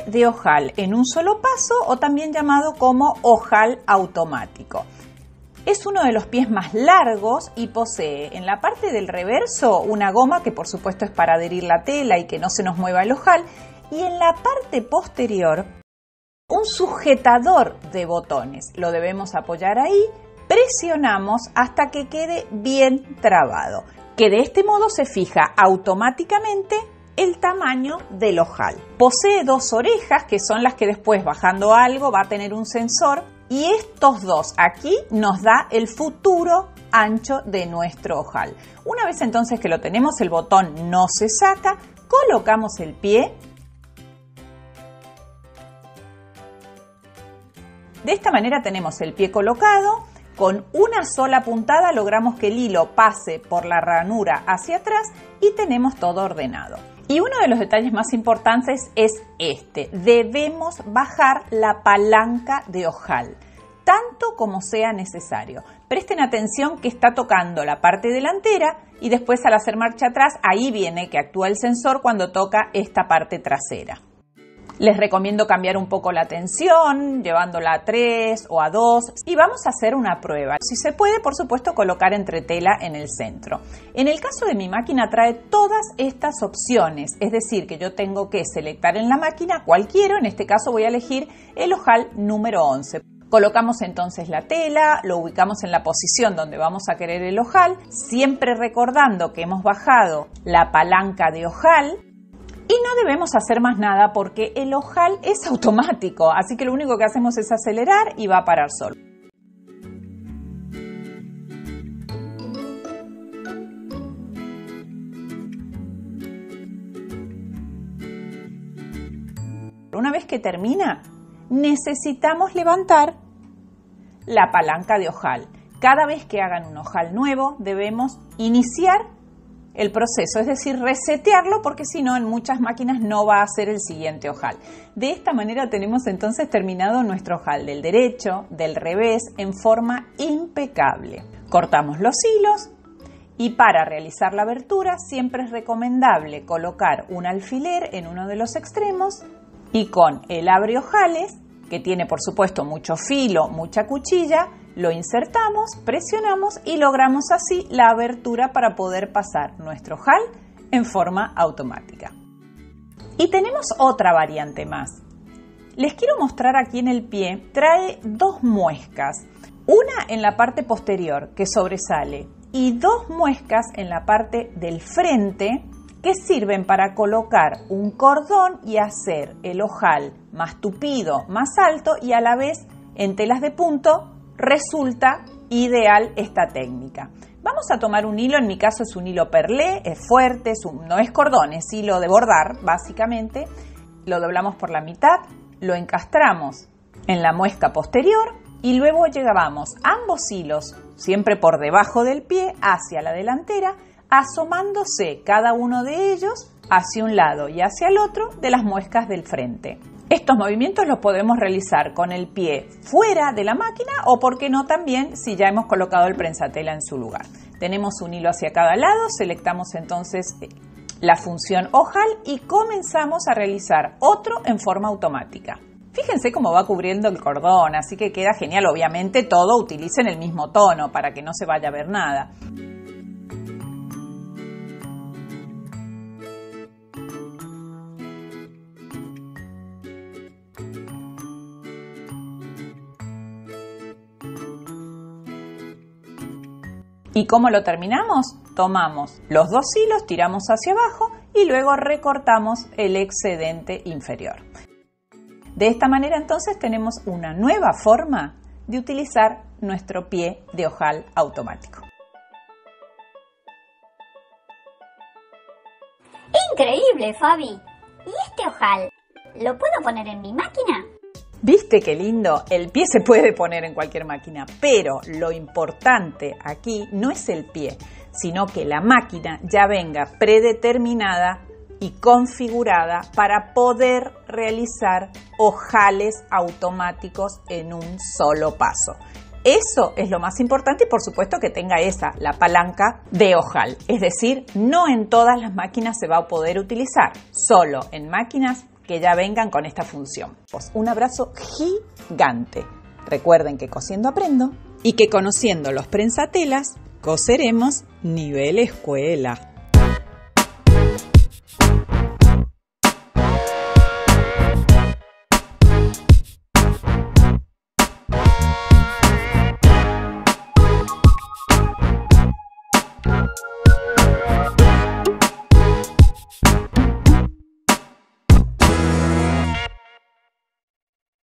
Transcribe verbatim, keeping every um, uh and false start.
de ojal en un solo paso o también llamado como ojal automático. Es uno de los pies más largos y posee en la parte del reverso una goma que por supuesto es para adherir la tela y que no se nos mueva el ojal, y en la parte posterior un sujetador de botones. Lo debemos apoyar ahí, presionamos hasta que quede bien trabado, que de este modo se fija automáticamente el tamaño del ojal. Posee dos orejas que son las que después, bajando algo, va a tener un sensor, y estos dos aquí nos da el futuro ancho de nuestro ojal. Una vez entonces que lo tenemos, el botón no se saca, colocamos el pie. De esta manera tenemos el pie colocado. Con una sola puntada logramos que el hilo pase por la ranura hacia atrás y tenemos todo ordenado. Y uno de los detalles más importantes es este: debemos bajar la palanca de ojal, tanto como sea necesario. Presten atención que está tocando la parte delantera y después, al hacer marcha atrás, ahí viene que actúa el sensor cuando toca esta parte trasera. Les recomiendo cambiar un poco la tensión, llevándola a tres o a dos, y vamos a hacer una prueba. Si se puede, por supuesto, colocar entretela en el centro. En el caso de mi máquina trae todas estas opciones, es decir, que yo tengo que selectar en la máquina cuál quiero. En este caso voy a elegir el ojal número once. Colocamos entonces la tela, lo ubicamos en la posición donde vamos a querer el ojal, siempre recordando que hemos bajado la palanca de ojal. Y no debemos hacer más nada porque el ojal es automático, así que lo único que hacemos es acelerar y va a parar solo. Una vez que termina, necesitamos levantar la palanca de ojal. Cada vez que hagan un ojal nuevo, debemos iniciar el proceso, es decir, resetearlo, porque si no, en muchas máquinas no va a hacer el siguiente ojal. De esta manera tenemos entonces terminado nuestro ojal del derecho, del revés, en forma impecable. Cortamos los hilos y para realizar la abertura siempre es recomendable colocar un alfiler en uno de los extremos y con el abre ojales, que tiene por supuesto mucho filo, mucha cuchilla, lo insertamos, presionamos y logramos así la abertura para poder pasar nuestro ojal en forma automática. Y tenemos otra variante más. Les quiero mostrar aquí en el pie, trae dos muescas, una en la parte posterior que sobresale y dos muescas en la parte del frente que sirven para colocar un cordón y hacer el ojal más tupido, más alto, y a la vez en telas de punto resulta ideal esta técnica. Vamos a tomar un hilo, en mi caso es un hilo perlé, es fuerte, es un, no es cordón, es hilo de bordar básicamente. Lo doblamos por la mitad, lo encastramos en la muesca posterior y luego llevamos ambos hilos, siempre por debajo del pie, hacia la delantera, asomándose cada uno de ellos hacia un lado y hacia el otro de las muescas del frente. Estos movimientos los podemos realizar con el pie fuera de la máquina o, por qué no, también si ya hemos colocado el prensatela en su lugar. Tenemos un hilo hacia cada lado, selectamos entonces la función ojal y comenzamos a realizar otro en forma automática. Fíjense cómo va cubriendo el cordón, así que queda genial. Obviamente todo utilicen el mismo tono para que no se vaya a ver nada. ¿Y cómo lo terminamos? Tomamos los dos hilos, tiramos hacia abajo y luego recortamos el excedente inferior. De esta manera entonces tenemos una nueva forma de utilizar nuestro pie de ojal automático. ¡Increíble, Fabi! ¿Y este ojal lo puedo poner en mi máquina? ¿Viste qué lindo? El pie se puede poner en cualquier máquina, pero lo importante aquí no es el pie, sino que la máquina ya venga predeterminada y configurada para poder realizar ojales automáticos en un solo paso. Eso es lo más importante y por supuesto que tenga esa, la palanca de ojal. Es decir, no en todas las máquinas se va a poder utilizar, solo en máquinas que ya vengan con esta función. Un abrazo gigante. Recuerden que cosiendo aprendo y que conociendo los prensatelas, coseremos nivel escuela.